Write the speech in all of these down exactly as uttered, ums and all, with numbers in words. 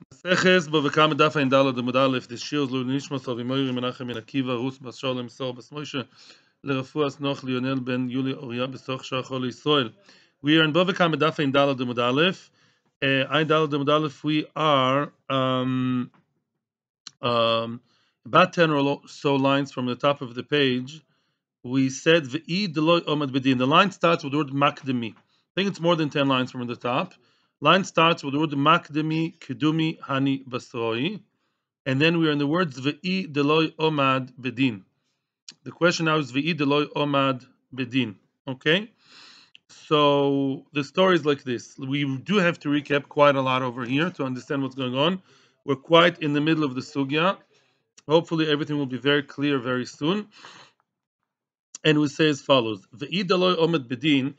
Seches Bava Kama daf ein dalad amud aleph. The Shiur lo nishmas of Imoyri Menachem ben Akiva Rus bas Sholem Sor bas Moshe lerefuas Noch Lionel ben Yuli Oria besoch Shachol Yisrael. We are in Bava Kama daf ein dalad amud aleph. Ein dalad amud aleph. We are um, um, about ten or so lines from the top of the page. We said V'i Deloy Omad Bedin. The line starts with the word Makdemi. I think it's more than ten lines from the top. Line starts with the word Makdemi Kedumi Hani Basroi. And then we are in the words V'i Deloy Omad Bedin. The question now is V'i Deloy Omad Bedin. Okay? So the story is like this. We do have to recap quite a lot over here to understand what's going on. We're quite in the middle of the sugya. Hopefully everything will be very clear very soon. And we say as follows: V'i Deloy Omad Bedin.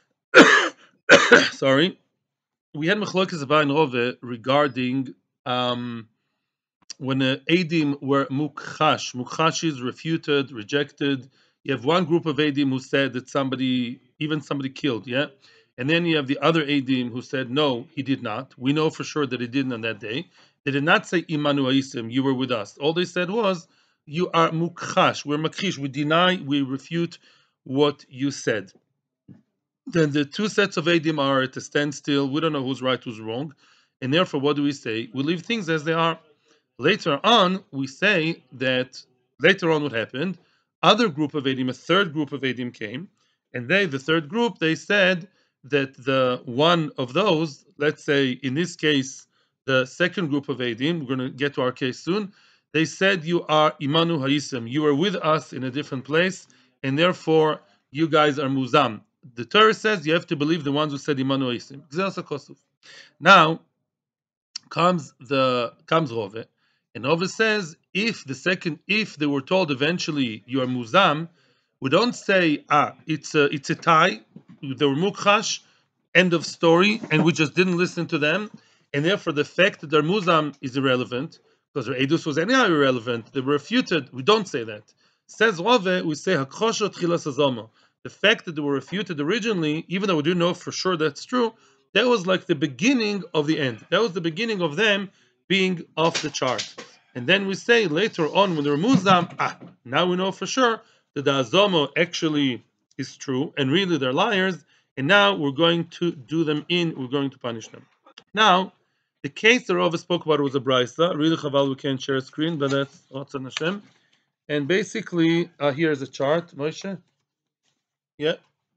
Sorry, we had Mechlokes Abayey and Rava regarding um, when the Eidim were mukhash. Mukhash is refuted, rejected. You have one group of Eidim who said that somebody, even somebody killed, yeah? And then you have the other Eidim who said, no, he did not. We know for sure that he didn't on that day. They did not say, Imanu Aisim, you were with us. All they said was, you are mukhash, we're makhish, we deny, we refute what you said. Then the two sets of Eidim are at a standstill. We don't know who's right, who's wrong. And therefore, what do we say? We leave things as they are. Later on, we say that later on what happened, other group of Eidim, a third group of Eidim came, and they, the third group, they said that the one of those, let's say in this case, the second group of Eidim, we're going to get to our case soon, they said you are Imanu Ha'isim, you are with us in a different place, and therefore you guys are Muzam. The Torah says you have to believe the ones who said Imanu Ha'isim. Now comes the comes Rava. And Rava says, if the second, if they were told eventually you are muzam, we don't say, ah, it's a, it's a tie, they were mukhash, end of story, and we just didn't listen to them, and therefore the fact that they're muzam is irrelevant, because their edus was anyhow irrelevant, they were refuted, we don't say that. Says Rava, we say, hakosha tchilas hazama. The fact that they were refuted originally, even though we do know for sure that's true, that was like the beginning of the end. That was the beginning of them being off the chart. And then we say later on when they're muzam, ah, now we know for sure that the azama actually is true and really they're liars. And now we're going to do them in, we're going to punish them. Now, the case that Rava spoke about was a brisa. Really chaval we can't share a screen, but that's what's on Hashem. And basically, uh, here's a chart, Moshe. Yeah.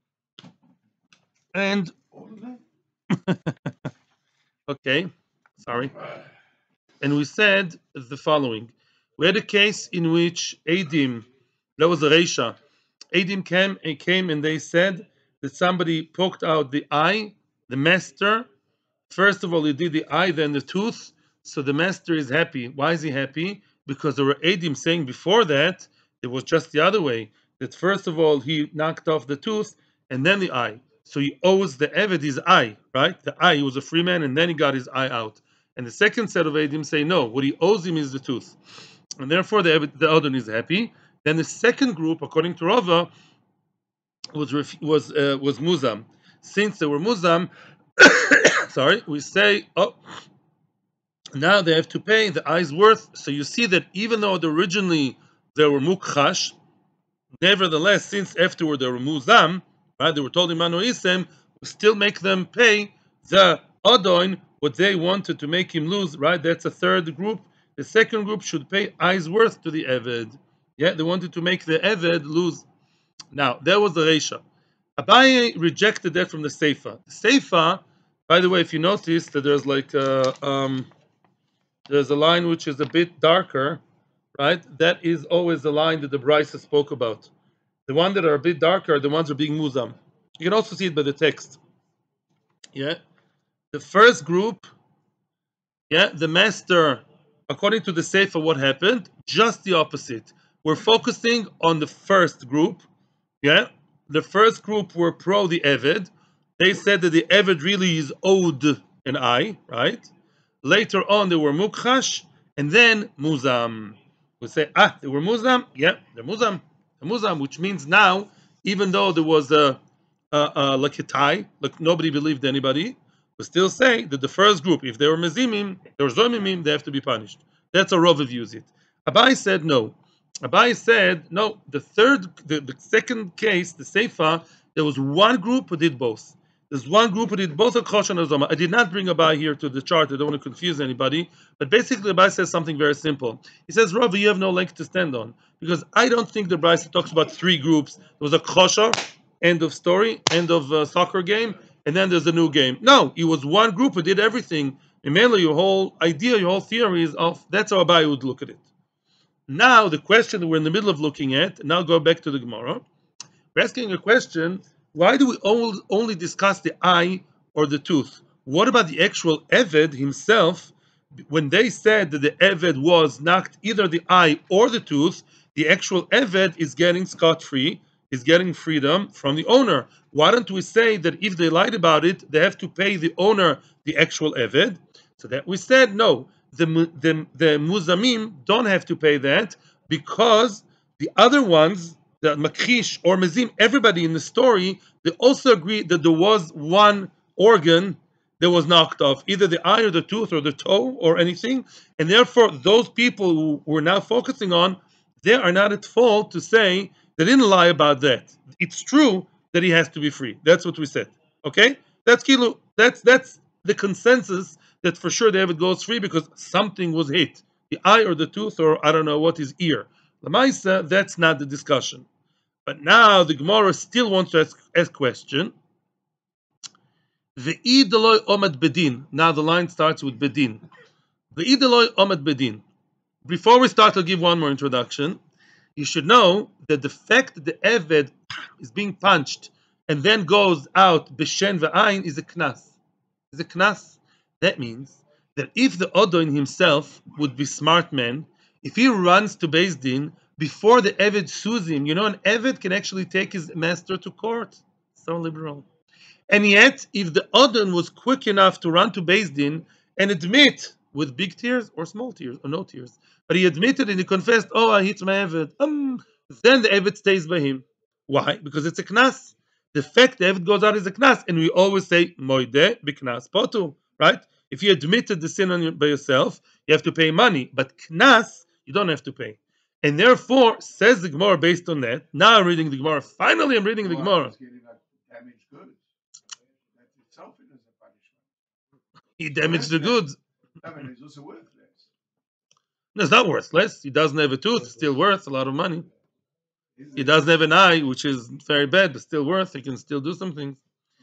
And okay, sorry. And we said the following. We had a case in which Eidim, that was a Reisha, Eidim came, came and they said that somebody poked out the eye, the master. First of all, he did the eye, then the tooth. So the master is happy. Why is he happy? Because there were Eidim saying before that, it was just the other way. That first of all, he knocked off the tooth and then the eye. So he owes the Eved his eye, right? The eye, he was a free man and then he got his eye out. And the second set of Eidim say, no, what he owes him is the tooth. And therefore the, the Adon is happy. Then the second group, according to Rava, was was uh, was Muzam. Since they were Muzam, sorry, we say, oh, now they have to pay the eye's worth. So you see that even though originally they were Mukhash, nevertheless, since afterward they were Muzam, right, they were told Imanu Isem, we still make them pay the Adon what they wanted to make him lose, right? That's a third group. The second group should pay eye's worth to the Eved. Yeah, they wanted to make the Eved lose. Now, that was the Reisha. Abayey rejected that from the Seifa. The Seifa, by the way, if you notice that there's like a, um, there's a line which is a bit darker, right? That is always the line that the Brisa spoke about. The ones that are a bit darker are the ones that are being muzam. You can also see it by the text. Yeah. The first group, yeah, the master, according to the Seifa, what happened? Just the opposite. We're focusing on the first group. Yeah, the first group were pro the Eved. They said that the Eved really is owed an eye, right? Later on, they were Mukhash, and then Muzam. We say, ah, they were Muzam? Yeah, they're Muzam. They're Muzam, which means now, even though there was a, a, a like a tie, like nobody believed anybody, We still say that the first group, if they were mezimim, they were zomemim, they have to be punished. That's how Rava views it. Abayey said no. Abayey said no. The third, the, the second case, the seifa, there was one group who did both. There's one group who did both הכחשה and הזמה. I did not bring Abayey here to the chart. I don't want to confuse anybody. But basically, Abayey says something very simple. He says, Rava, you have no leg to stand on. Because I don't think the Brisa talks about three groups. There was a הכחשה, end of story, end of uh, soccer game, and then there's a new game. No, it was one group who did everything. And mainly your whole idea, your whole theory is of, that's how Abayey would look at it. Now, the question that we're in the middle of looking at, now go back to the Gemara. We're asking a question, why do we only discuss the eye or the tooth? What about the actual Eved himself? When they said that the Eved was knocked either the eye or the tooth, the actual Eved is getting scot-free, is getting freedom from the owner. Why don't we say that if they lied about it, they have to pay the owner the actual Eved? So that we said, no, the, the, the muzamim don't have to pay that because the other ones, the makhish or mezim, everybody in the story, they also agree that there was one organ that was knocked off, either the eye or the tooth or the toe or anything, and therefore those people who we're now focusing on, they are not at fault to say they didn't lie about that. It's true that he has to be free. That's what we said. Okay? That's kilu. That's that's the consensus that for sure the Eved goes free because something was hit, the eye or the tooth or I don't know what is ear. Lamaisa, that's not the discussion. But now the Gemara still wants to ask a question. Ve'i deloy omad bedin. Now the line starts with bedin. Ve'i deloy omad bedin. Before we start, I'll give one more introduction. You should know that the fact that the Eved is being punched and then goes out b'shen ve'ayin is a knas. Is a knas. That means that if the Odon himself would be smart man, if he runs to Beis Din before the Eved sues him, you know, an Eved can actually take his master to court. So liberal. And yet, if the Odon was quick enough to run to Beis Din and admit, with big tears or small tears or no tears, but he admitted and he confessed, oh, I hit my Eved, um, then the Eved stays by him. Why? Because it's a knas. The fact the Eved goes out is a knas, and we always say, moide b'knas potu, right? If you admitted the sin on your, by yourself, you have to pay money, but knas, you don't have to pay. And therefore, says the Gemara based on that, now I'm reading the Gemara, finally I'm reading the Gemara. He damaged the goods. No, it's not worth less. He doesn't have a tooth, still worth a lot of money. He doesn't have an eye, which is very bad, but still worth. He can still do some things.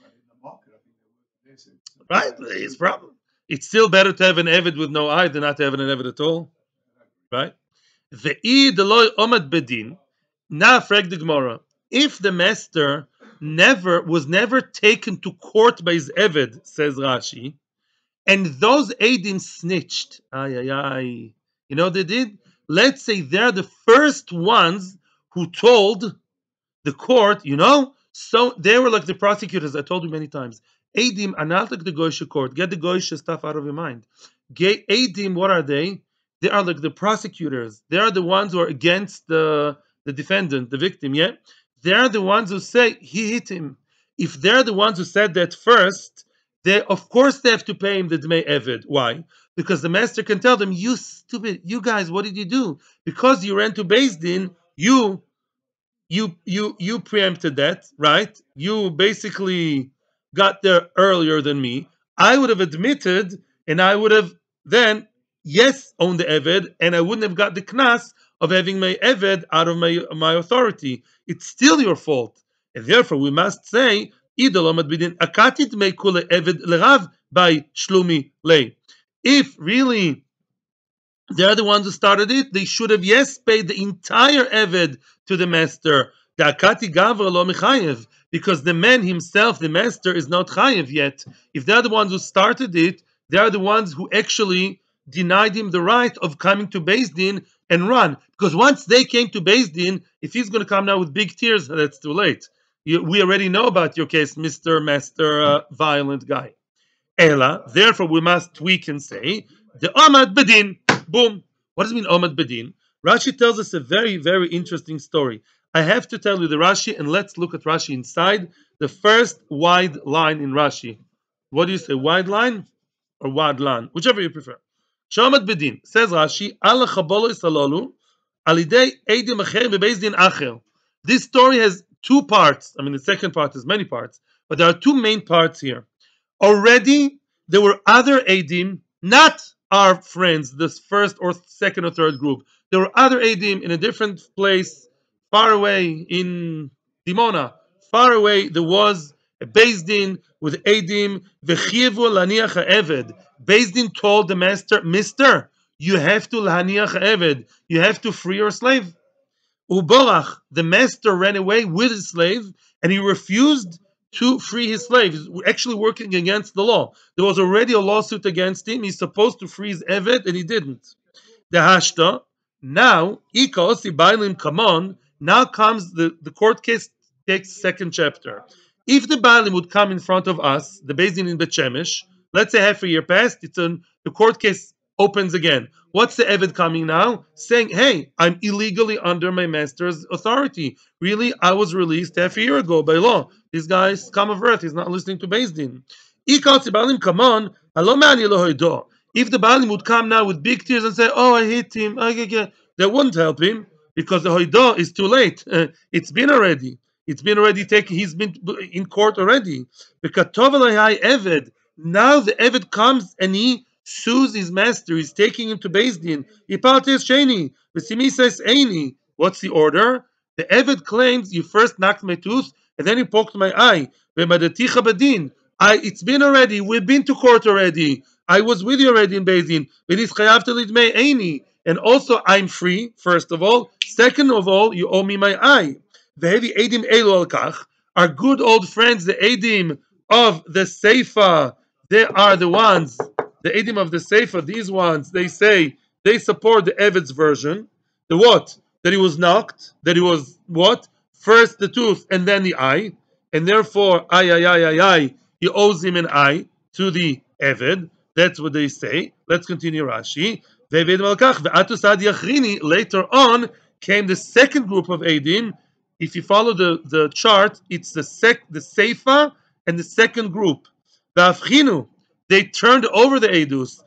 Right? It's a problem. It's still better to have an Eved with no eye than not to have an Eved at all. Right? Ve'i deloy omad bedin. Now, frag the Gemara. If the master never was never taken to court by his Eved, says Rashi, and those Eidim snitched, ay, ay, ay, you know what they did? Let's say they're the first ones who told the court, you know, so they were like the prosecutors. I told you many times. Eidim are not like the Goyish court. Get the Goyish stuff out of your mind. Eidim, what are they? They are like the prosecutors. They are the ones who are against the, the defendant, the victim, yeah? They are the ones who say, he hit him. If they're the ones who said that first, they, of course they have to pay him the Dmei Eved. Why? Because the master can tell them, you stupid, you guys, what did you do? Because you ran to Beis Din, you, you, you, you preempted that, right? You basically got there earlier than me. I would have admitted, and I would have then, yes, owned the Eved, and I wouldn't have got the knas of having my Eved out of my, my authority. It's still your fault. And therefore, we must say, if really they're the ones who started it, they should have, yes, paid the entire Eved to the master. Because the man himself, the master, is not chayev yet. If they're the ones who started it, they are the ones who actually denied him the right of coming to Beis Din and run. Because once they came to Beis Din, if he's going to come now with big tears, that's too late. You, we already know about your case, Mister Master uh, Violent Guy. Ella, therefore we must tweak and say, the Amad Bedin, boom. What does it mean Amad Bedin? Rashi tells us a very, very interesting story. I have to tell you the Rashi, and let's look at Rashi inside. The first wide line in Rashi. What do you say, wide line or wide line? Whichever you prefer. Shamad Bedin, says Rashi, Allah Chabolo Isalalu, Alidei Eidim Acher Bebeis Din Acher. This story has two parts. I mean, the second part has many parts, but there are two main parts here. Already, there were other Eidim, not our friends, this first or second or third group. There were other Eidim in a different place, far away in Dimona. Far away, there was a Beis Din with Eidim, V'chivu laniach ha'eved. Beis Din told the master, Mister, you have to laniach ha'eved. You have to free your slave. Uborach, the master ran away with his slave, and he refused to free his slave. He's actually working against the law. There was already a lawsuit against him. He's supposed to free his eved, and he didn't. The hashta. Now, ikosi bailim kamon. Now comes the, the court case takes second chapter. If the bailim would come in front of us, the Beis Din in Bet Shemesh, let's say half a year passed, it's an, the court case opens again. What's the eved coming now? Saying, hey, I'm illegally under my master's authority. Really, I was released half a year ago by law. This guy's scum of earth. He's not listening to Beis Din. Come on. If the Baalim would come now with big tears and say, oh, I hate him, that wouldn't help him, because the hoido is too late. Uh, it's been already. It's been already taken. He's been in court already. Eved. Now the Eved comes and he sues his master. He's taking him to Beis Din. What's the order? The Eved claims you first knocked my tooth and then you poked my eye. I, it's been already. We've been to court already. I was with you already in Beis Din. And also, I'm free, first of all. Second of all, you owe me my eye. Our good old friends, the Eidim of the Seifa, they are the ones, the Eidim of the Seifa, these ones, they say, they support the Eved's version. The what? That he was knocked, that he was what? First the tooth and then the eye. And therefore, ay, ay, ay, ay, ay, he owes him an eye to the Eved. That's what they say. Let's continue Rashi. Later on came the second group of Eidim. If you follow the, the chart, it's the sec, the Seifa and the second group. They turned over the Eidus.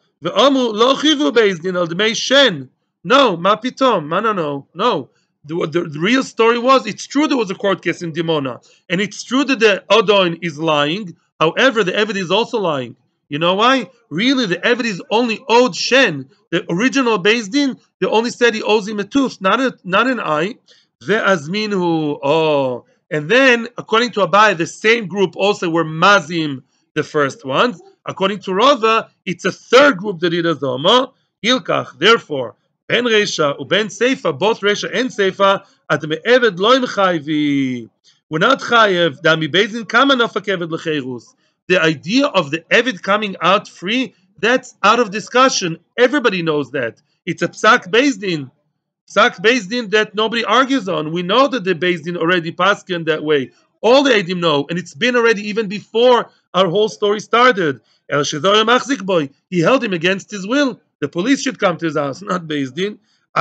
No, ma pitom, no, no, no, no. The, the, the real story was, it's true there was a court case in Dimona, and it's true that the Odon is lying. However, the Eved is also lying. You know why? Really, the Eved is only owed Shen. The original Beis Din, they only said he owes him a tooth, not a, not an eye. Ve'azminhu. Oh, and then according to Abayey, the same group also were mazim, the first ones. According to Rava, it's a third group that did hazama. Hilkach. Therefore, ben Reisha u ben Seifa, both Reisha and Seifa, at me'eved loy mechayvi. We're not chayev. Dami Beis Din kama nafak eved lecheirus. The idea of the Eved coming out free, that's out of discussion. Everybody knows that. It's a psak Beis Din. Psak Beis Din that nobody argues on. We know that the Beis Din already paskin that way. All the Eidim know, and it's been already even before our whole story started. El Shezor Machzik Boy, he held him against his will. The police should come to his house, not Beis Din.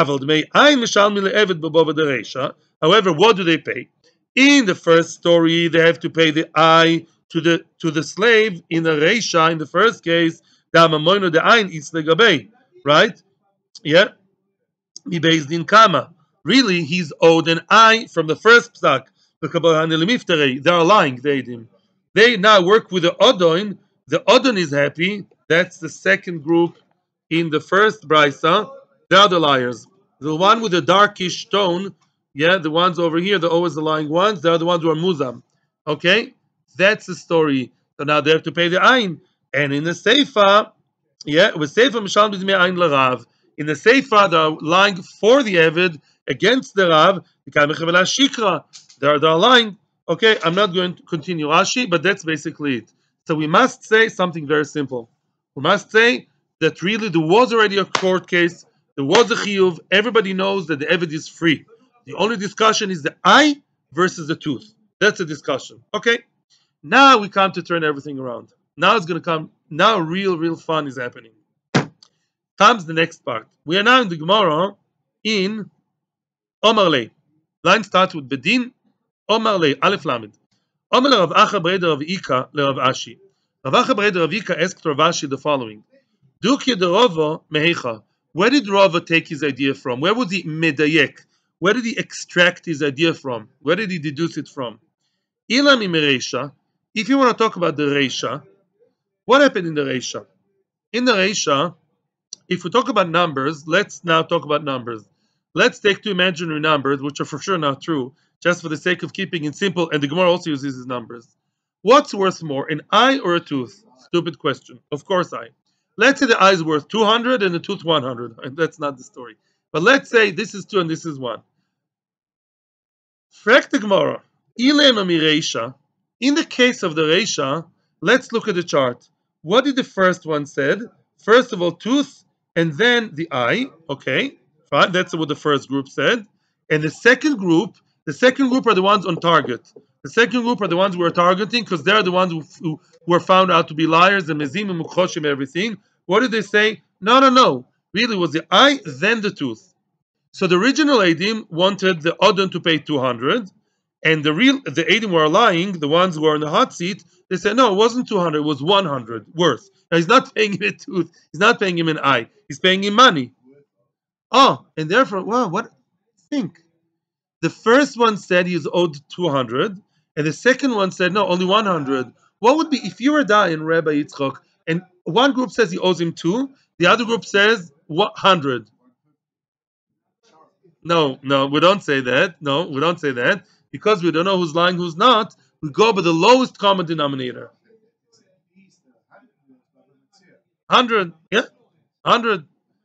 However, what do they pay? In the first story, they have to pay the eye to the to the slave. In the Reisha, in the first case, the Amamoino the Ain is the Gabay, right? Yeah. Mi Beis Din Kama. Really, he's owed an eye from the first psak. They are lying, they did. They now work with the Odon. The Odon is happy. That's the second group in the first Brisa. They are the liars. The one with the darkish tone, yeah, the ones over here, they're always the lying ones. They are the ones who are muzam. Okay? That's the story. So now they have to pay the ayin. And in the Seifa, yeah, with Seifa Mishal B'dmei Ayin L'Rav. In the Seifa, they're lying for the Eved against the Rav. They're, they're lying. Okay, I'm not going to continue Rashi, but that's basically it. So we must say something very simple. We must say that really there was already a court case. There was a chiyuv. Everybody knows that the Eved is free. The only discussion is the eye versus the tooth. That's a discussion. Okay? Now we come to turn everything around. Now it's going to come, now real, real fun is happening. Comes the next part. We are now in the Gemara in Omar Lei. Line starts with Bedin, Omar Lei, Aleph Lamed. Omar Rav Acha Breder Rav Ika Rav Ashi. Rava Abayey de Ravika asked Rav Ashi the following: Duki de Rava mehecha. Where did Rava take his idea from? Where was he medayek? Where did he extract his idea from? Where did he deduce it from? Ilam im If you want to talk about the Reisha, what happened in the Reisha? In the Reisha, if we talk about numbers, let's now talk about numbers. Let's take two imaginary numbers, which are for sure not true, just for the sake of keeping it simple, and the Gemara also uses these numbers. What's worth more, an eye or a tooth? Stupid question. Of course, eye. Let's say the eye is worth two hundred and the tooth one hundred. That's not the story. But let's say this is two and this is one. Frek the Gemara. In the case of the Reisha, let's look at the chart. What did the first one said? First of all, tooth, and then the eye. Okay, fine. That's what the first group said. And the second group, the second group are the ones on target. The second group are the ones we're targeting because they're the ones who, who were found out to be liars and mezim and mukhoshim, everything. What did they say? No, no, no. Really, it was the eye, then the tooth. So the original Eidim wanted the Odin to pay two hundred. And the real, the Eidim were lying, the ones who were in the hot seat, they said, no, it wasn't two hundred, it was one hundred worth. Now, he's not paying him a tooth, he's not paying him an eye, he's paying him money. Oh, and therefore, wow, what? Think. The first one said he was owed two hundred, and the second one said, no, only one hundred. What would be, if you were dying, Rabbi Yitzchok, and one group says he owes him two, the other group says one hundred. No, no, we don't say that. No, we don't say that. Because we don't know who's lying, who's not, we go by the lowest common denominator. Hundred, yeah, hundred.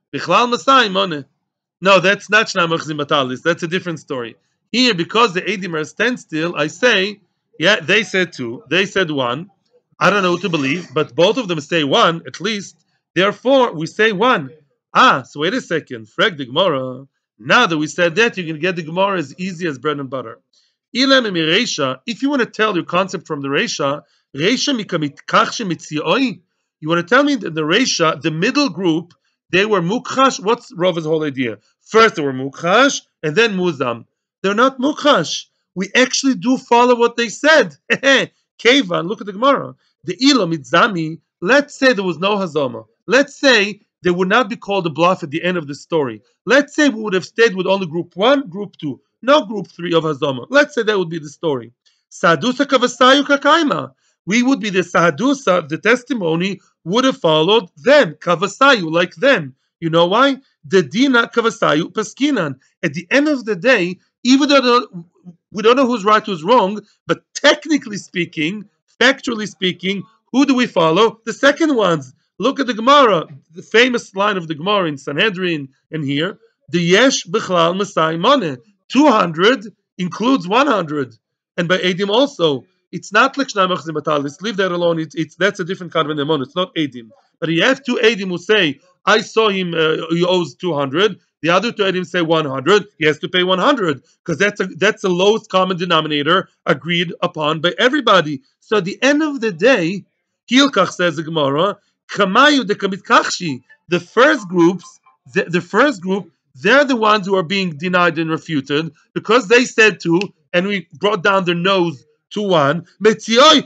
No, that's not Shnamachzim Batalis. That's a different story. Here, because the Eidim are standstill, I say, yeah, they said two, they said one. I don't know who to believe, but both of them say one at least. Therefore, we say one. Ah, so wait a second. Frag the Gemara. Now that we said that, you can get the Gemara as easy as bread and butter. If you want to tell your concept from the Reisha, you want to tell me that the Reisha, the middle group, they were mukhash. What's Rava's whole idea? First they were mukhash, and then muzam. They're not mukhash. We actually do follow what they said. Kevan, look at the Gemara. The ilo mitzami. Let's say there was no hazama. Let's say there would not be called a bluff at the end of the story. Let's say we would have stayed with only group one, group two. No group three of hazama. Let's say that would be the story. Sahadusa kavasayu kakaima. We would be the sahadusa, the testimony would have followed them. Kavasayu, like them. You know why? The dina kavasayu paskinan. At the end of the day, even though we don't know who's right, who's wrong, but technically speaking, factually speaking, who do we follow? The second ones. Look at the Gemara, the famous line of the Gemara in Sanhedrin and here. The yesh b'chlal masai moneh. two hundred includes one hundred, and by Eidim also. It's not like Shnai Machzim Batalis. Leave that alone. It's, it's that's a different kind of an It's not Eidim. But you have two Eidim who say, I saw him, uh, he owes two hundred. The other two Eidim say one hundred. He has to pay one hundred because that's a, that's the lowest common denominator agreed upon by everybody. So at the end of the day, Hilkach says the Gemara, Kamayu de Kamit Kachshi. The first groups, the, the first group, they're the ones who are being denied and refuted because they said two, and we brought down their nose to one. The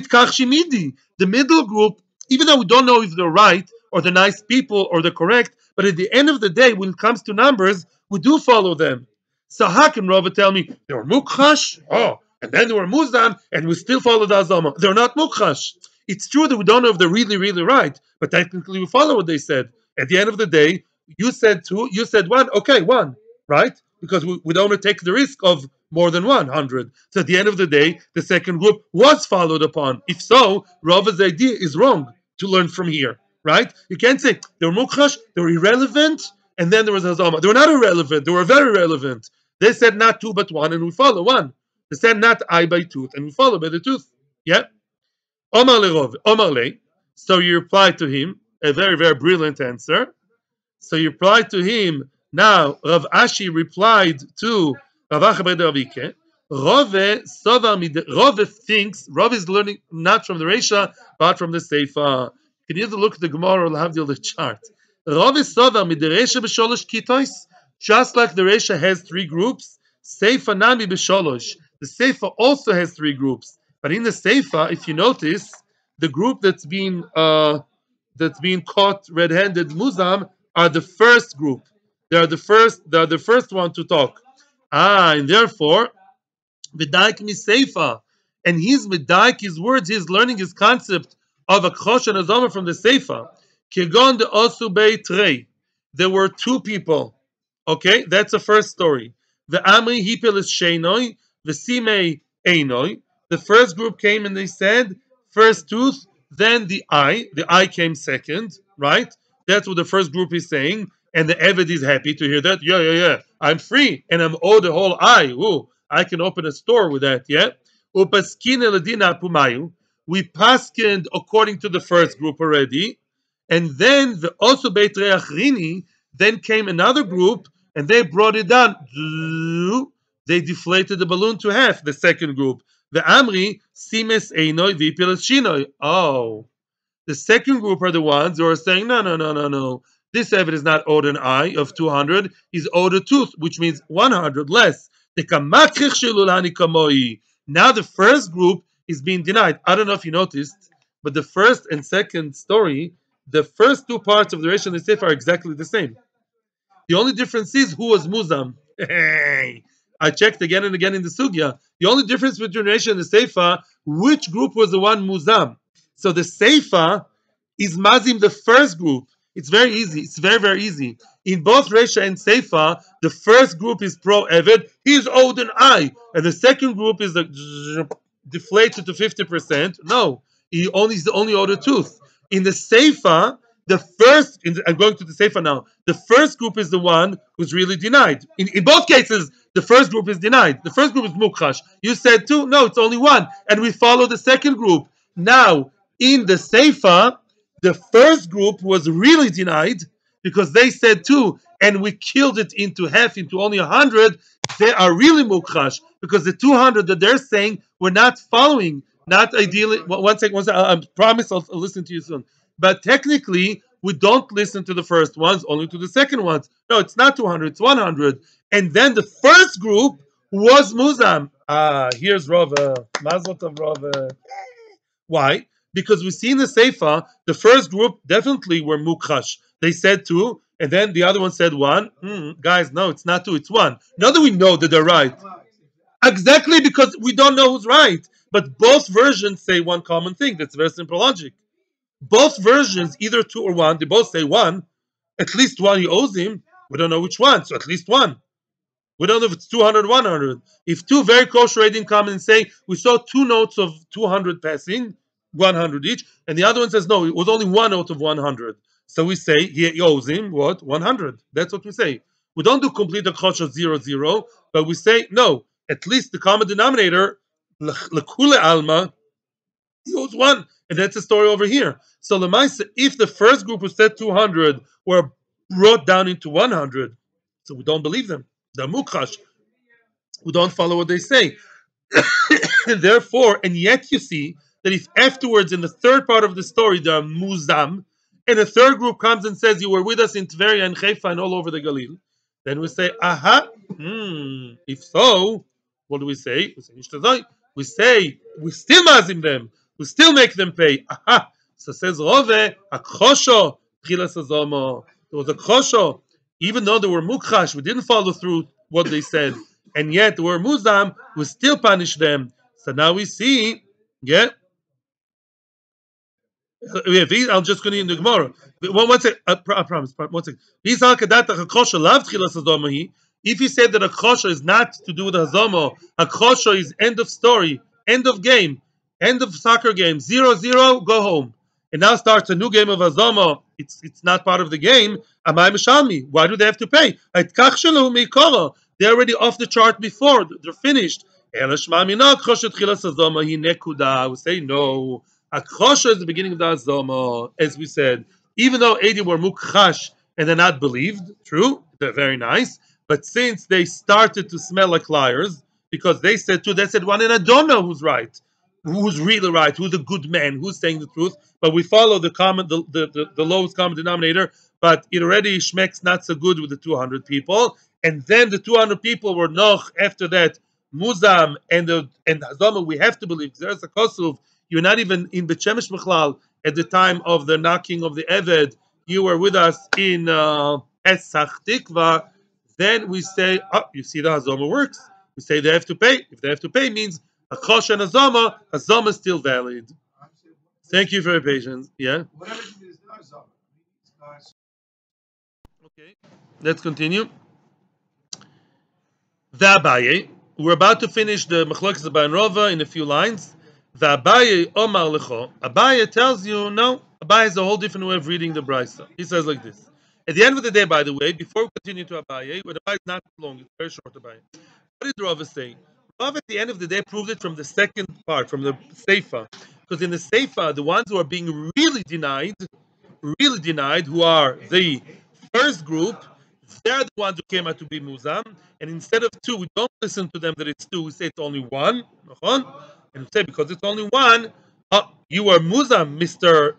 middle group, even though we don't know if they're right or they're nice people or they're correct, but at the end of the day, when it comes to numbers, we do follow them. So how can Rava tell me they were mukhash? Oh, and then they were muzam, and we still follow the azama. They're not mukhash. It's true that we don't know if they're really, really right, but technically we follow what they said. At the end of the day, you said two, you said one, okay, one, right? Because we, we don't want to take the risk of more than one hundred. So at the end of the day, the second group was followed upon. If so, Rava's idea is wrong to learn from here, right? You can't say they were mukhash, they were irrelevant, and then there was hazama. They were not irrelevant, they were very relevant. They said not two but one, and we follow one. They said not eye by tooth, and we follow by the tooth. Yeah? Omar le Rov, Omar le. So you replied to him, a very, very brilliant answer. So you replied to him. Now, Rav Ashi replied to Rav Abaye de Ravike. Rava thinks, Rava is learning not from the Reisha, but from the Seifa. You can either look at the Gemara or have the other chart. Rava Sova mid Reisha b'sholosh kitos, just like the Reisha has three groups, Seifa nami b'sholosh. The Seifa also has three groups. But in the Seifa, if you notice, The group that's been uh, that's being caught red-handed, Muzam, are the first group. They are the first. They are the first one to talk. Ah, and therefore, Vidaik miseifa, and he's Vidaik his words. He's learning his concept of a kosher and azama from the seifa. Kegon de osu trei. There were two people. Okay, that's the first story. The Amri hipel is sheinoi, the simei einoi. The first group came and they said, first tooth, then the eye. The eye came second, right? That's what the first group is saying. And the Eved is happy to hear that. Yeah, yeah, yeah. I'm free and I'm owed the whole eye. Ooh, I can open a store with that, yeah? Upaskin eladina pumayu. We paskined according to the first group already. And then the also Beit Reachrini, then came another group and they brought it down. They deflated the balloon to half, the second group. The Amri, Simes Einoi Vipilas Shinoi. Oh. The second group are the ones who are saying, no, no, no, no, no. This Eved is not owed an eye of two hundred, he's owed a tooth, which means one hundred less. Now the first group is being denied. I don't know if you noticed, but the first and second story, the first two parts of the Reish and the Sefer are exactly the same. The only difference is who was Muzam. Hey, I checked again and again in the Sugya. The only difference between Reish and the Sefer, which group was the one Muzam. So the Sefer is Mazim, the first group. It's very easy. It's very, very easy. In both Resha and Seifa, the first group is pro Eved. He's owed an eye. And the second group is like, deflated to fifty percent. No, he only is only owed a tooth. In the Seifa, the first, in the, I'm going to the Seifa now, the first group is the one who's really denied. In, in both cases, the first group is denied. The first group is Mukhash. You said two? No, it's only one. And we follow the second group. Now, in the Seifa, the first group was really denied because they said two, and we killed it into half, into only a hundred. They are really mukhash because the two hundred that they're saying we're not following, not ideally. One second, one second. I promise I'll, I'll listen to you soon. But technically, we don't listen to the first ones, only to the second ones. No, it's not two hundred, it's one hundred. And then the first group was Muzam. Ah, here's Rava. Mazel tov, Rava. Why? Because we see in the Seifa, the first group definitely were mukhash. They said two, and then the other one said one. Mm, guys, no, it's not two, it's one. Now that we know that they're right. Exactly, because we don't know who's right. But both versions say one common thing. That's very simple logic. Both versions, either two or one, they both say one. At least one he owes him. We don't know which one, so at least one. We don't know if it's two hundred, one hundred. If two very kosher Eidim come and say, we saw two notes of two hundred passing, one hundred each, and the other one says, no, it was only one note of one hundred. So we say, he owes him, what? one hundred. That's what we say. We don't do complete הכחשה zero, zero, but we say, no, at least the common denominator, l'kule alma, he owes one. And that's the story over here. So Lemaisa, if the first group who said two hundred were brought down into one hundred, so we don't believe them. They're mukhash. We don't follow what they say. And therefore, and yet you see that if afterwards in the third part of the story there are muzam, and a third group comes and says you were with us in Tveria and Haifa and all over the Galil, then we say, aha, hmm, if so, what do we say? We say, we say, we still mazim them, we still make them pay. Aha. So says Rove, הכחשה, תחילת הזמה. There was a kosho, even though they were mukhash, we didn't follow through what they said, and yet they were muzam, we still punish them. So now we see, yeah. I'll just continue in the Gemara. One, one second, I, I promise. One second. If you said that a kosher is not to do with a hazama, a kosher is end of story, end of game, end of soccer game, zero zero, go home. And now starts a new game of hazama. It's it's not part of the game. Amay mishalmi. Why do they have to pay? They're already off the chart before. They're finished. We say no. הכחשה is the beginning of the hazama, as we said. Even though Eidim were mukhash and they're not believed, true, they're very nice. But since they started to smell like liars, because they said two, they said one, and I don't know who's right, who's really right, who's a good man, who's saying the truth. But we follow the common, the, the, the, the lowest common denominator. But it already shmecks not so good with the two hundred people. And then the two hundred people were noch after that, muzam and the and hazama. We have to believe there's a kosuv. You're not even in Bet Shemesh Bechlal at the time of the knocking of the Eved. You were with us in uh, Pesach Tikva. Then we say, oh, you see the hazama works. We say they have to pay. If they have to pay, means הכחשה and הזמה, הזama is still valid. Thank you for your patience. Yeah. Okay. Let's continue. The Abayey. We're about to finish the Machlokes Abayey and Rava in a few lines. The Abayey Omar Lecho. Abayey tells you, no, Abayey is a whole different way of reading the Brisa. He says like this. At the end of the day, by the way, before we continue to Abayey, but Abayey is not long, it's very short Abayey. What did Rava say? Rava at the end of the day proved it from the second part, from the Seifa. Because in the Seifa, the ones who are being really denied, really denied, who are the first group, they're the ones who came out to be Muzam. And instead of two, we don't listen to them that it's two, we say it's only one. And we say because it's only one, oh, you are Muzam, Mister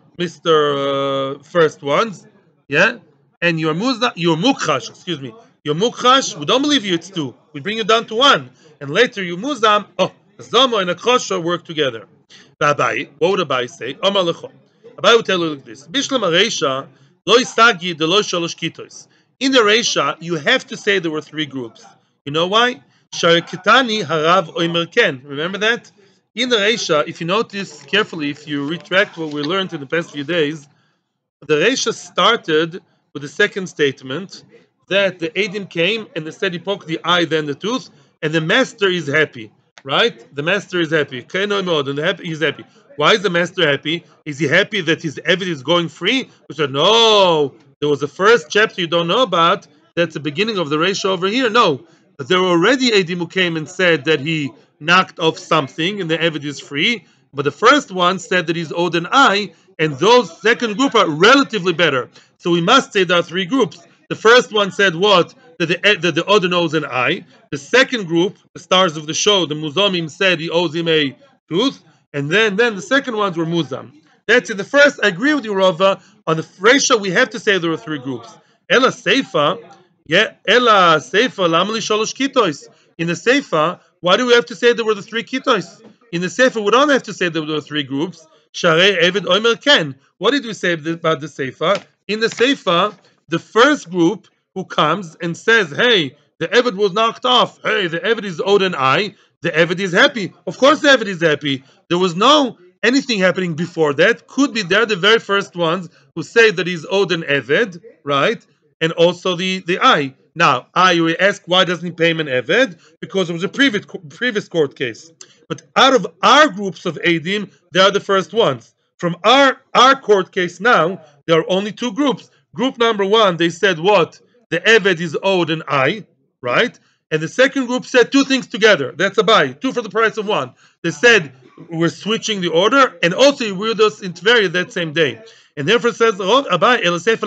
Mister Uh, first ones. Yeah? And you're Muzam, you're Mukhash, excuse me. You're Mukhash, we don't believe you, it's two. We bring you down to one. And later you Muzam, oh, Zoma and Akosha work together. Abayey, what would Abayey say? Omar Lecho. Abayey would tell you like this. Bishlam Areisha, lo isagi de lo shalosh kitos. In the Reisha, you have to say there were three groups. You know why? Sharekitani harav oimer ken. Remember that? In the Reisha, if you notice carefully, if you retract what we learned in the past few days, the Reisha started with the second statement that the Edim came and they said he poked the eye, then the tooth, and the master is happy. Right? The master is happy. And the happy, he's happy. Why is the master happy? Is he happy that his Eved is going free? We said, no, there was a first chapter you don't know about. That's the beginning of the Reisha over here. No, but there were already Edim who came and said that he knocked off something and the Eved is free. But the first one said that he's owed an eye, and those second group are relatively better. So we must say there are three groups. The first one said what? That the that the other owes an eye. The second group, the stars of the show, the Muzomim said he owes him a tooth, and then then the second ones were Muzam. That's it. The first, I agree with you, Rava. On the ratio, we have to say there were three groups. Ela Seifa, yeah, Ela Seifa, Lamali Shalosh Kitois. In the Seifa, why do we have to say there were the three Kitois? In the Seifa, we don't have to say there were three groups. Sharei Eved Omer Ken. What did we say about the Seifa? In the Seifa, the first group who comes and says, hey, the Eved was knocked off. Hey, the Eved is owed an eye. The Eved is happy. Of course the Eved is happy. There was no anything happening before that. Could be they're the very first ones who say that he's owed an Eved, right? And also the, the eye. Now, I will ask, why doesn't he pay him an Eved? Because it was a previous, previous court case. But out of our groups of Eidim, they are the first ones. From our, our court case now, there are only two groups. Group number one, they said what? The Eved is owed an eye, right? And the second group said two things together. That's a buy, two for the price of one. They said we're switching the order, and also he willed us in Tveria that same day. And therefore says, oh, Abayey,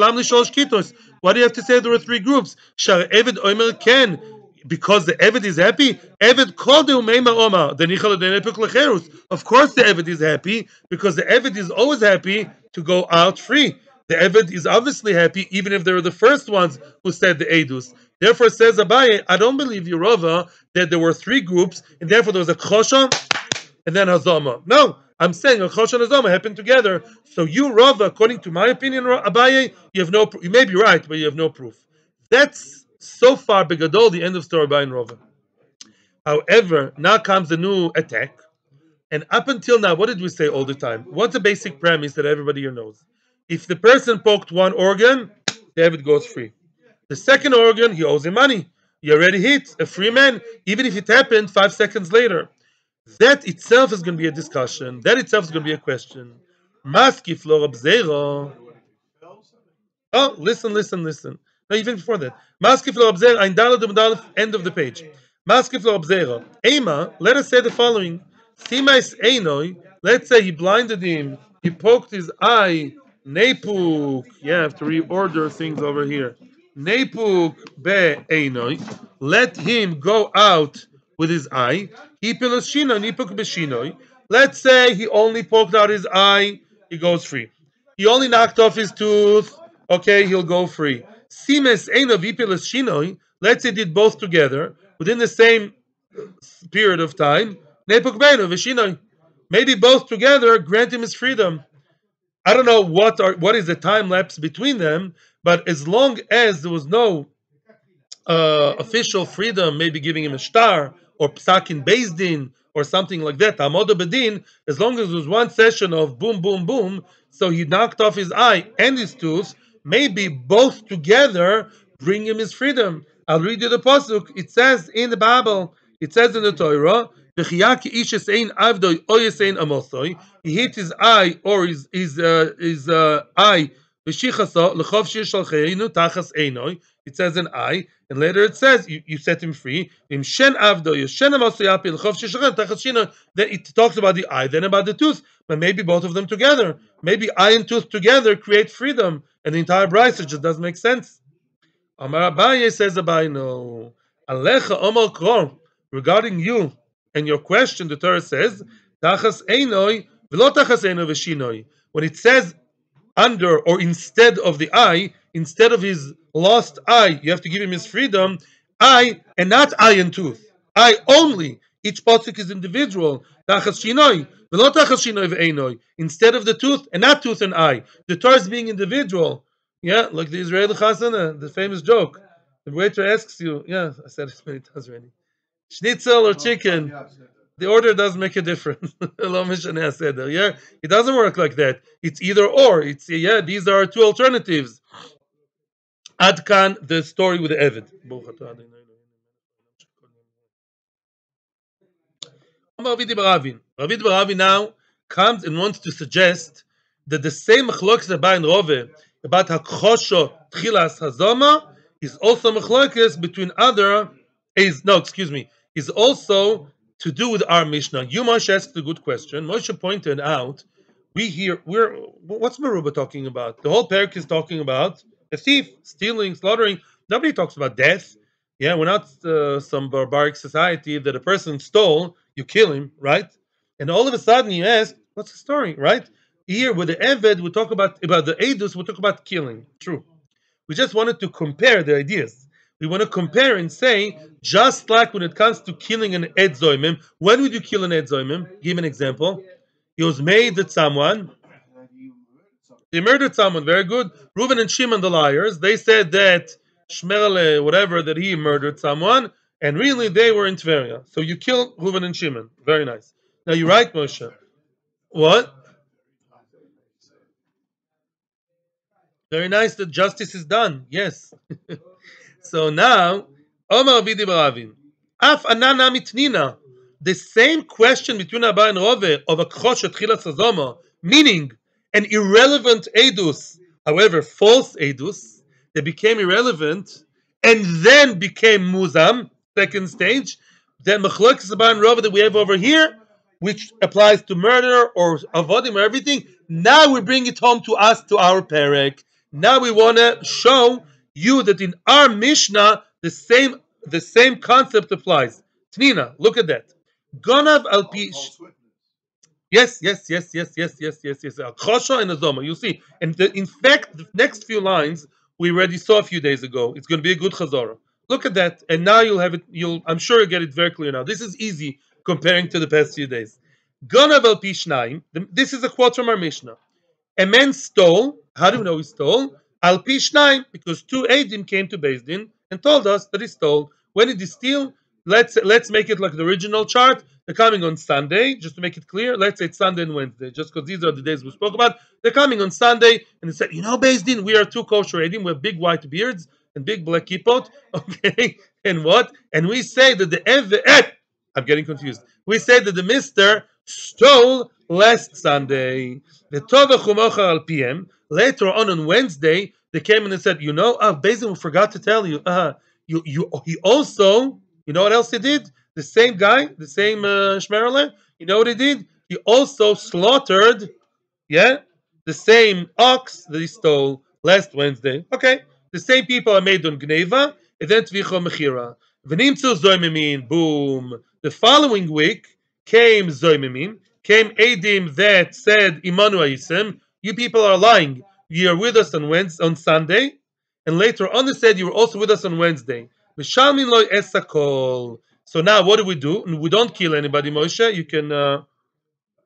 why do you have to say there were three groups? Shar Eved Omer Ken. Because the Eved is happy? Eved called the Umeima Omar. Of course the Eved is happy, because the Eved is always happy to go out free. The Eved is obviously happy, even if they were the first ones who said the Eidus. Therefore says Abayey, I don't believe you, Rava, that there were three groups, and therefore there was a Chosha and then Hazama. No, I'm saying a Chosha and Hazama happened together. So you, Rava, according to my opinion, Abayey, you have no. You may be right, but you have no proof. That's so far Begadol, the end of story by Rava. However, now comes the new attack, and up until now, what did we say all the time? What's the basic premise that everybody here knows? If the person poked one organ, the Eved goes free. The second organ, he owes him money. He already hit a free man, even if it happened five seconds later. That itself is going to be a discussion. That itself is going to be a question. Maski flora bzero. Oh, listen, listen, listen. No, even before that. Maski flora bzero. Ein dalad umdalef, end of the page. Maski flora bzero. Ema, let us say the following. Simais einoi. Let's say he blinded him. He poked his eye. Nepuk. Yeah, I have to reorder things over here. Nepuk be einoi. Let him go out with his eye. Let's say he only poked out his eye, he goes free. He only knocked off his tooth, okay, he'll go free. Let's say he did both together within the same period of time. maybe both together grant him his freedom. I don't know what are what is the time lapse between them, but as long as there was no uh, official freedom, maybe giving him a star or psakin beis din or something like that, Amod bedin, as long as there was one session of boom, boom, boom, so he knocked off his eye and his tooth, maybe both together bring him his freedom. I'll read you the pasuk. It says in the Bible, it says in the Torah, he hit his eye or his his uh, his uh, eye. It says an eye, and later it says you, you set him free. Then it talks about the eye, then about the tooth, but maybe both of them together. Maybe eye and tooth together create freedom, and the entire brisa just doesn't make sense. Amar Abayey says Abayey, no. Alecha Omar Kro, regarding you and your question, the Torah says, Tachas Einoi, v'lo Tachas Einoi v'shinoi. When it says under or instead of the eye, instead of his lost eye, you have to give him his freedom, eye, and not eye and tooth. Eye only. Each pasuk is individual. Tachas Shinoi, v'lo Tachas Shinoi v'Einoi. Instead of the tooth, and not tooth and eye. The Torah is being individual. Yeah, like the Israeli chasana, the famous joke. The waiter asks you, yeah, I said it many times already, schnitzel or chicken, the order doesn't make a difference. Yeah, it doesn't work like that. It's either or. It's yeah, these are two alternatives. Adkan, the story with the Eved. Ravid Baravi now comes and wants to suggest that the same machlokes Abayey and Rava about hakchasha, tchilas, hazama is also machlokes between other is no excuse me is also to do with our Mishnah. You Moshe asked a good question. Moshe pointed out we hear we're what's Meruba talking about? The whole perek is talking about a thief stealing, slaughtering. Nobody talks about death. Yeah, we're not uh, some barbaric society that a person stole, you kill him, right? And all of a sudden you ask, what's the story, right? Here with the Eved, we talk about about the Eidus, we talk about killing. True. We just wanted to compare the ideas. We want to compare and say, just like when it comes to killing an Ed Zomemim, when would you kill an Ed Zomemim? Give an example. He was made that someone. They murdered someone. Very good. Reuven and Shimon, the liars, they said that Shmerle, whatever, that he murdered someone, and really they were in Tveria. So you kill Reuven and Shimon. Very nice. Now you're right, Moshe. What? Very nice that justice is done. Yes. So now, Omar Bidi Baravin. Af anana mitnina. The same question between Abayey and Rava of a hakchasha, tchilas, hazama, meaning an irrelevant edus, however, false edus, they became irrelevant and then became muzam, second stage. Then machlokes Abayey and Rava that we have over here, which applies to murder or avodim or everything. Now we bring it home to us, to our perek. Now we want to show you that in our Mishnah the same the same concept applies. Tnina, look at that. Gonav al pish. Yes, yes, yes, yes, yes, yes, yes, yes. Hakchasha and hazama. You see, and the, in fact, the next few lines we already saw a few days ago. It's going to be a good chazara. Look at that, and now you'll have it. You'll, I'm sure, you'll get it very clear now. This is easy comparing to the past few days. Gonav al pishnayim. This is a quote from our Mishnah. A man stole. How do we know he stole? Al pishnayim, because two Eidim came to Beis Din and told us that he stole. When did he steal? Let's let's make it like the original chart. They're coming on Sunday, just to make it clear. Let's say it's Sunday and Wednesday, just because these are the days we spoke about. They're coming on Sunday, and they said, you know, Beis Din, we are two kosher Eidim. We have big white beards and big black kippot. Okay, and what? And we say that the Eved, I'm getting confused. We say that the Mister stole last Sunday. The Tova Chumocha al P M. Later on on Wednesday, they came in and said, you know, ah, Beis Din, we forgot to tell you. Uh, you, you, he also, you know what else he did? The same guy, the same uh, Shmerle, you know what he did? He also slaughtered, yeah, the same ox that he stole last Wednesday. Okay, the same people are made on Gneva, and then Tvicha Mechira. V'nimtzu zomemim, boom. The following week came zomemim, came Eidim that said, Imanu Ayisem, you people are lying. You are with us on Wednesday, on Sunday, and later on they said you were also with us on Wednesday. V'shalmin lo esakol. So now what do we do? We don't kill anybody, Moshe. You can... Uh,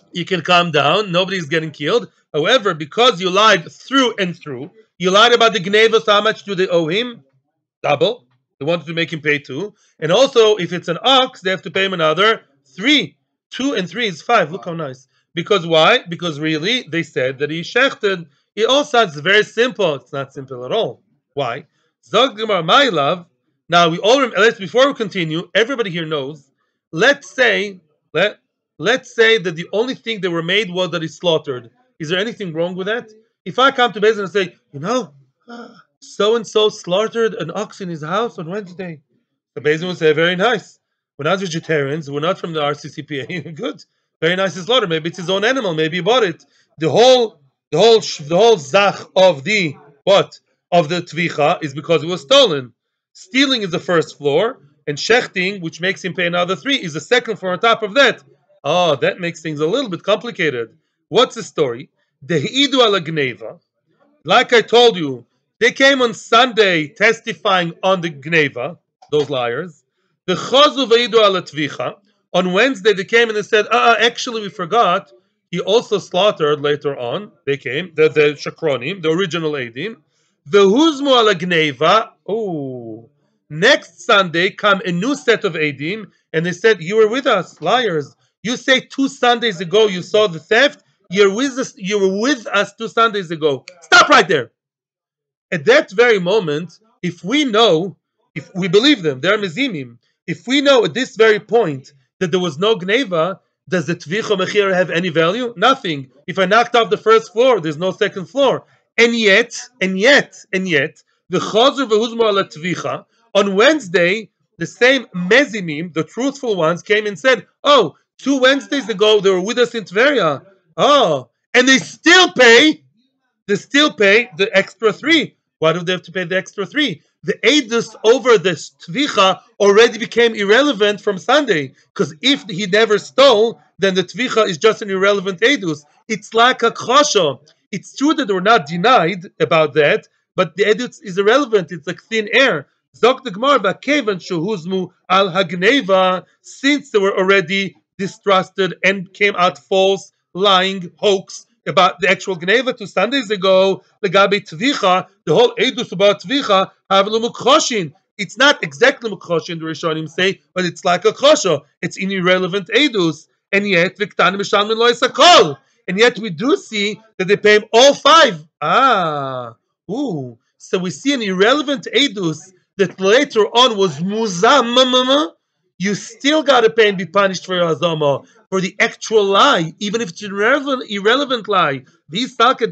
you can calm down. Nobody's getting killed. However, because you lied through and through, you lied about the gneva, so how much do they owe him? Double. They wanted to make him pay two. And also, if it's an ox, they have to pay him another three. Two and three is five. Look how nice. Because why? Because really, they said that he shechted. It all sounds very simple. It's not simple at all. Why? Zog Gemara, my love. Now, we all remember, let's, before we continue, everybody here knows. Let's say, let, let's say that the only thing that were made was that he slaughtered. Is there anything wrong with that? If I come to Beis Din and say, you know, so and so slaughtered an ox in his house on Wednesday, the Beis Din will say, very nice. We're not vegetarians. We're not from the R C C P A. Good, very nice to slaughter. Maybe it's his own animal. Maybe he bought it. The whole, the whole, the whole zach of the what of the tvicha is because it was stolen. Stealing is the first floor, and shechting, which makes him pay another three, is the second floor on top of that. Oh, that makes things a little bit complicated. What's the story? The heidu ala gneva. Like I told you, they came on Sunday testifying on the gneva, those liars. The chazu veidu ala tvicha. On Wednesday they came and they said, uh, uh, actually we forgot. He also slaughtered later on. They came, the, the shakronim, the original eidim. The huzmu ala gneva. Oh, next Sunday come a new set of eidim, and they said, you were with us, liars. You say two Sundays ago you saw the theft. You're with us. You were with us two Sundays ago. Stop right there. At that very moment, if we know, if we believe them, they're mezimim. If we know at this very point that there was no gneva, does the tvicha mechira have any value? Nothing. If I knocked off the first floor, there's no second floor. And yet, and yet, and yet, the chazer v'huzmo ala tvicha, on Wednesday, the same mezimim, the truthful ones, came and said, oh, two Wednesdays ago, they were with us in Tveria. Oh, and they still pay, they still pay the extra three. Why do they have to pay the extra three? The edus over the tvicha already became irrelevant from Sunday, because if he never stole, then the tvicha is just an irrelevant edus. It's like a kasha. It's true that they were not denied about that, but the edus is irrelevant. It's like thin air. Zok the Gemara v'kevan shuhuzmu al hagneva, since they were already distrusted and came out false, lying, hoax about the actual gneva two Sundays ago, legabe tvicha, the whole edus about tvicha, have mukhoshin. It's not exactly mukhoshin, the Rishonim say, but it's like a kosha. It's an irrelevant edus, and yet viktanim mishalmin lo yisakol. And yet we do see that they pay him all five. Ah, ooh. So we see an irrelevant edus that later on was muzam. You still got to pay and be punished for your hazama, for the actual lie, even if it's an irrelevant, irrelevant lie. If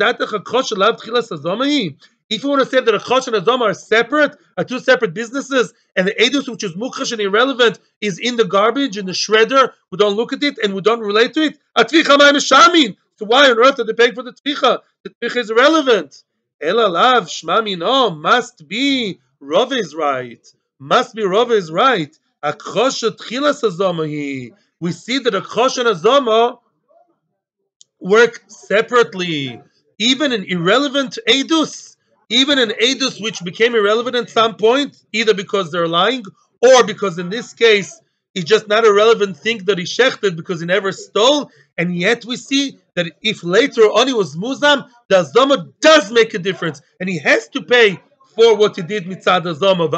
you want to say that a chosh and hazama are separate, are two separate businesses, and the edus, which is mukhash and irrelevant, is in the garbage, in the shredder, we don't look at it and we don't relate to it, so why on earth are they paying for the tvicha? The tvicha is irrelevant. Elalav shmami no, must be Rava is right. Must be Rava is right. הכחשה תחילת הזמה היא. We see that הכחשה and הזמה work separately. Even an irrelevant edus, even an edus which became irrelevant at some point, either because they're lying or because in this case it's just not a relevant thing that he shechted because he never stole, and yet we see that if later on he was muzam, the hazama does make a difference, and he has to pay for what he did mitzad hazama.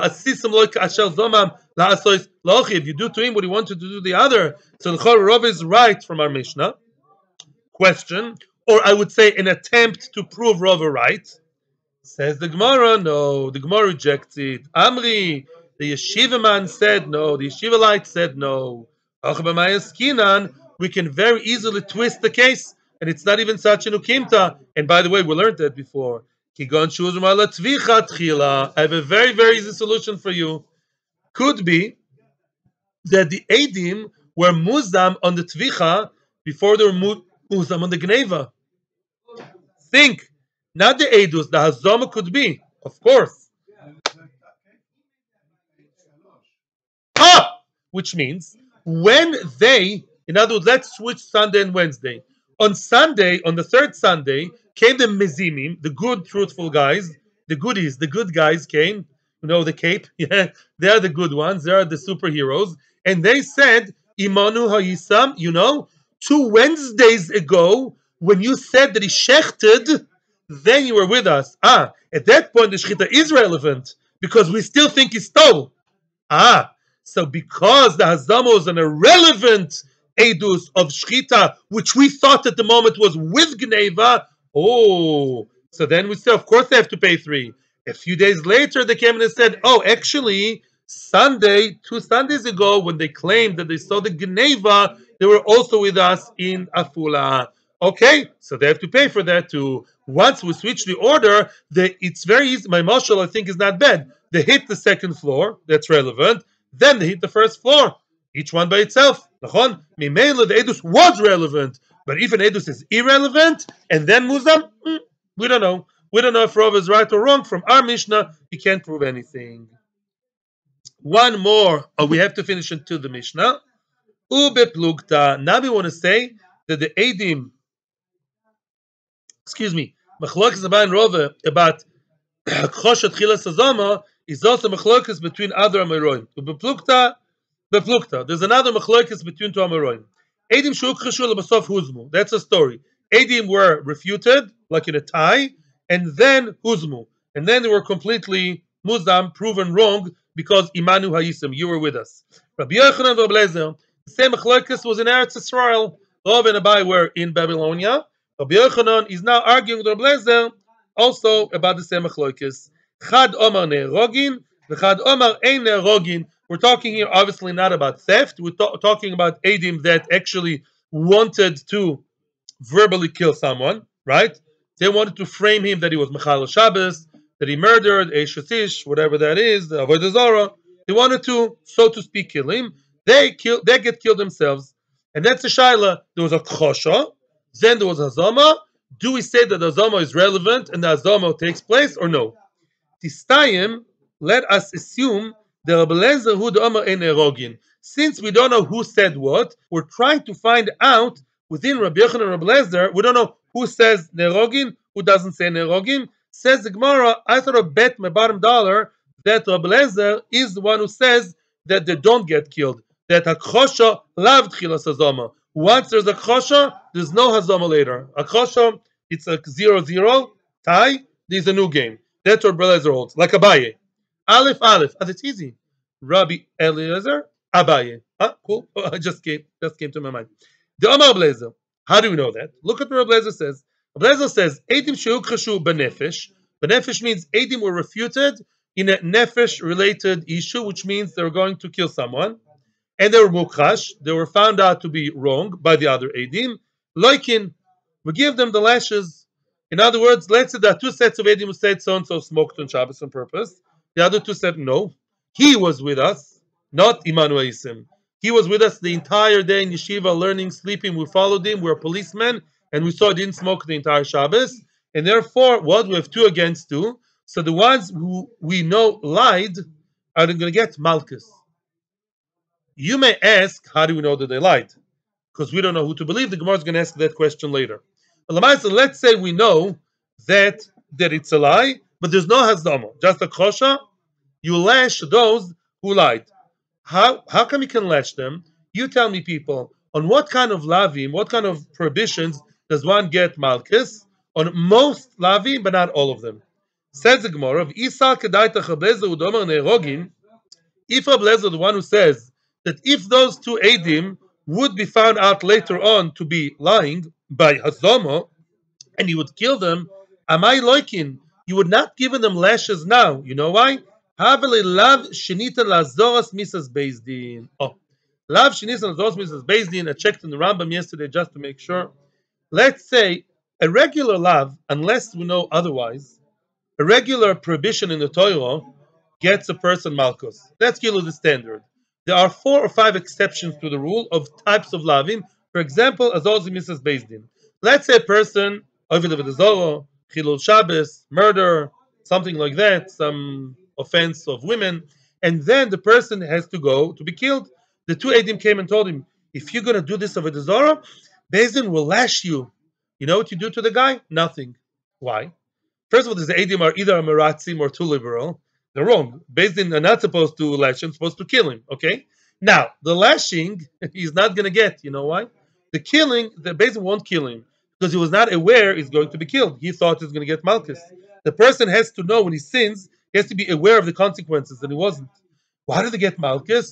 If you do to him what he wanted to do to the other, so the Rava is right from our Mishnah. Question, or I would say an attempt to prove Rava right. Says the Gemara, no. The Gemara rejects it. Amri, the yeshiva man said no. The yeshiva light said no. We can very easily twist the case, and it's not even such an ukimta. And by the way, we learned that before. I have a very, very easy solution for you. Could be that the Eidim were muzam on the tvicha before they were muzam on the gneva. Think, not the Eidus, the hazama could be, of course. Ah! Which means, when they, in other words, let's switch Sunday and Wednesday. On Sunday, on the third Sunday, came the mezimim, the good, truthful guys, the goodies, the good guys came, you know, the cape, yeah, they are the good ones, they are the superheroes, and they said, Imanu ha'isam, you know, two Wednesdays ago when you said that he shechted, then you were with us. Ah, at that point the shechita is relevant because we still think he stole. Ah, so because the hazama was an irrelevant edus of shechita, which we thought at the moment was with gneva, oh, so then we say, of course they have to pay three. A few days later, they came in and said, oh, actually, Sunday, two Sundays ago, when they claimed that they saw the gneva, they were also with us in Afula. Okay, so they have to pay for that too. Once we switch the order, they, it's very easy. My marshal, I think, is not bad. They hit the second floor, that's relevant. Then they hit the first floor, each one by itself. Nachon, Mimela, the edus was relevant. But if an edus is irrelevant, and then muzam, mm, we don't know. We don't know if Rava is right or wrong. From our Mishnah, you can't prove anything. One more. Oh, we have to finish into the Mishnah. Ube plugta. Now we want to say that the Eidim, excuse me, Machlokes Abayey and Rava about הכחשה תחילת הזמה is also machlokes between other Amoraim. Ube plugta, beplugta. There's another machlokes between two Amoraim. Eidim sheukchashu lebasof huzmu. That's a story. Eidim were refuted, like in a tie, and then huzmu, and then they were completely muzam, proven wrong, because imanu hayisim, you were with us. Rabbi Yochanan and Rabbi Lezer, the same machlokes was in Eretz Yisrael. Rava and Abayey were in Babylonia. Rabbi Yochanan is now arguing with Rabbi Lezer also about the same machlokes. Chad omar ne'erogin, v'chad omar ein ne'erogin. We're talking here obviously not about theft. We're to- talking about Eidim that actually wanted to verbally kill someone, right? They wanted to frame him that he was Mechal Shabbos, that he murdered, Eishatish, whatever that is, the Avodah Zarah. They wanted to, so to speak, kill him. They kill, they get killed themselves. And that's the Shaila. There was a Kosha, then there was hazama. Do we say that the hazama is relevant and the hazama takes place or no? Tistayim, let us assume that Rabbi Lezer hu d'Omer ein erogin. Since we don't know who said what, we're trying to find out within Rabbi Yochanan and Rabbi Lezer, we don't know who says nerogin, who doesn't say nerogin. Says the Gemara, I sort of bet my bottom dollar that Rabbi Lezer is the one who says that they don't get killed. That hakchasha lav tchilas hazama. Once there's a hakchasha, there's no hazama later. Hakchasha, it's a zero zero tie. There's a new game. That's what Rabbi Lezer holds, like Abayey. Aleph Aleph, and it's easy. Rabbi Eliezer, Abayey. Huh? Cool. Oh, I just came, just came to my mind. The Amar Blazer. How do we know that? Look at what Rabbi Lezer says. Rabbi Lezer says, Eidim sheukchashu benefesh. Benefesh means Eidim were refuted in a nefesh-related issue, which means they were going to kill someone, and they were mukhash. They were found out to be wrong by the other Eidim. Loikin, we give them the lashes. In other words, let's say there are two sets of Eidim who said so and so smoked on Shabbos on purpose. The other two said no. He was with us, not Imanu Isim. He was with us the entire day in yeshiva, learning, sleeping. We followed him. We were policemen, and we saw he didn't smoke the entire Shabbos. And therefore, what we have two against two. So the ones who we know lied are going to get malchus. You may ask, how do we know that they lied? Because we don't know who to believe. The Gemara is going to ask that question later. Let's say we know that that it's a lie, but there's no hazama, just a kosha. You lash those who lied. How how come you can lash them? You tell me, people, on what kind of lavim, what kind of prohibitions does one get malchus? On most lavim, but not all of them. Says the Gemara of Isa Kedaita Chablezer Udomer Neirogin. If Chablezer, the one who says that if those two Eidim would be found out later on to be lying by hazama, and he would kill them, Amai Loikin, you would not give them lashes now. You know why? Haveli lav shenita lazoras misas bezdin. Oh, lav shenita lazoras misas bezdin. I checked in the Rambam yesterday just to make sure. Let's say a regular lav, unless we know otherwise, a regular prohibition in the Torah gets a person malchus. That's Gilu the standard. There are four or five exceptions to the rule of types of lavim. For example, azos misas bezdin. Let's say a person over the Zorah, Chilul Shabbos, murder, something like that, some offense of women, and then the person has to go to be killed. The two Eidim came and told him, if you're going to do this over the Zorah, Beis Din will lash you. You know what you do to the guy? Nothing. Why? First of all, the Eidim are either a meratzim or too liberal. They're wrong. Beis Din are not supposed to lash him, supposed to kill him. Okay? Now, the lashing, he's not going to get. You know why? The killing, the Bezdin won't kill him because he was not aware he's going to be killed. He thought he's going to get Malchus. The person has to know when he sins, he has to be aware of the consequences, and he wasn't. Why did they get Malchus?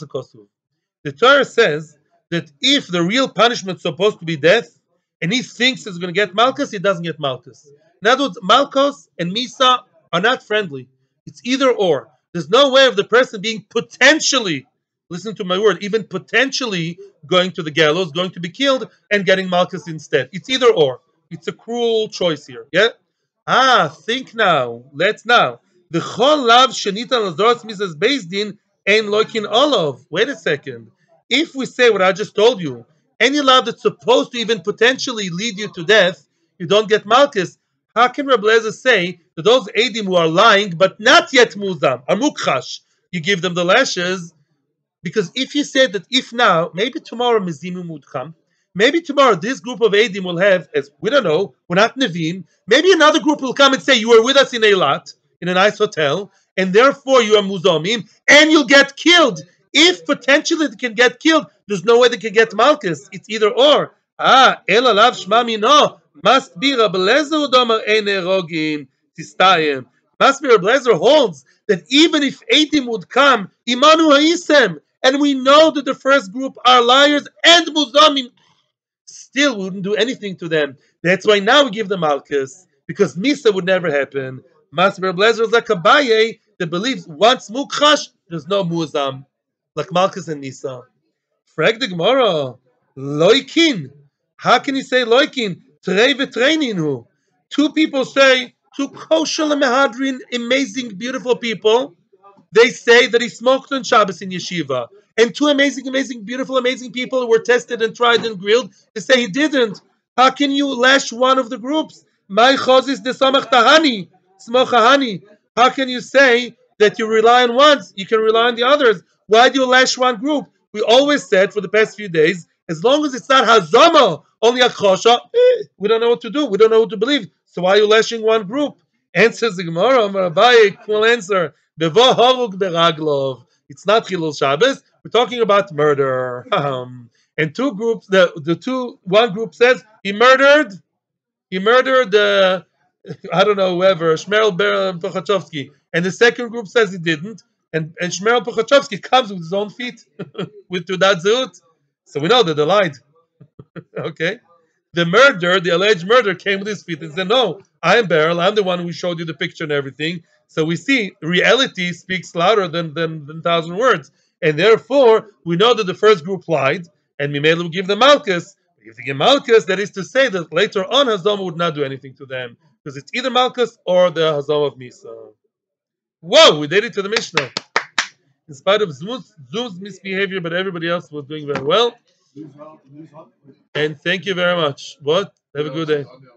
The Torah says that if the real punishment is supposed to be death, and he thinks he's going to get Malchus, he doesn't get Malchus. In other words, Malchus and Misa are not friendly. It's either or. There's no way of the person being potentially, listen to my word, even potentially going to the gallows, going to be killed, and getting Malchus instead. It's either or. It's a cruel choice here. Yeah? Ah, think now. Let's now. The chol lav shenita lazoras misas bezdin ein loikin olav. Wait a second. If we say what I just told you, any love that's supposed to even potentially lead you to death, you don't get Malchus. How can Rabbi Lezer say that those Eidim who are lying but not yet muzam, are mukhash, you give them the lashes? Because if you said that if now, maybe tomorrow Mizimu Mudcham, maybe tomorrow this group of Eidim will have, as we don't know, we're not Nevim, maybe another group will come and say, you were with us in Eilat, in a nice hotel, and therefore you are Muzomim, and you'll get killed. If potentially they can get killed, there's no way they can get Malchus. It's either or. Ah, El Alav Shmami no. Must be Rabbi Lezer Udomar Ein Erogim Tistayim. Must be Rabbi Lezer holds that even if Eidim would come, Imanu Ha'isem, and we know that the first group are liars and Muzamim, still we wouldn't do anything to them. That's why now we give them Malchus, because Misa would never happen. Must be Rabbi Lezer is like Abayey that believes once Mukhash, there's no Muzam. Like Malchus and Misa. Frag the Gemara, Loikin. How can you say Loikin? Trei v'treininu. Two people say, two kosher mehadrin, amazing, beautiful people. They say that he smoked on Shabbos in yeshiva. And two amazing, amazing, beautiful, amazing people who were tested and tried and grilled, they say he didn't. How can you lash one of the groups? My chozis de samach tahani, smochahani. How can you say that you rely on one, you can rely on the others? Why do you lash one group? We always said for the past few days, as long as it's not hazama, only הכחשה, eh, we don't know what to do. We don't know what to believe. So why are you lashing one group? Answers the Gemara, Abayey, cool answer. Bevo harug beraglov. It's not Chilul Shabbos. We're talking about murder. Um, and two groups, the, the two, one group says he murdered, he murdered the, uh, I don't know, whoever, Shmerel Pochatchowski. And the second group says he didn't. And, and Shmerel Pochatchowski comes with his own feet, with Tudat Zehut. So we know that they lied. Okay? The murder, the alleged murder, came with his feet and said, no, I'm Beryl, I'm the one who showed you the picture and everything. So we see reality speaks louder than, than, than thousand words. And therefore, we know that the first group lied, and Mimele will give them Malchus. If they give Malchus, that is to say that later on, Hazama would not do anything to them. Because it's either Malchus or the Hazama of Misa. Whoa, we did it to the Mishnah. In spite of Zoom's, Zoom's misbehavior, but everybody else was doing very well. And thank you very much. What? Have a good day.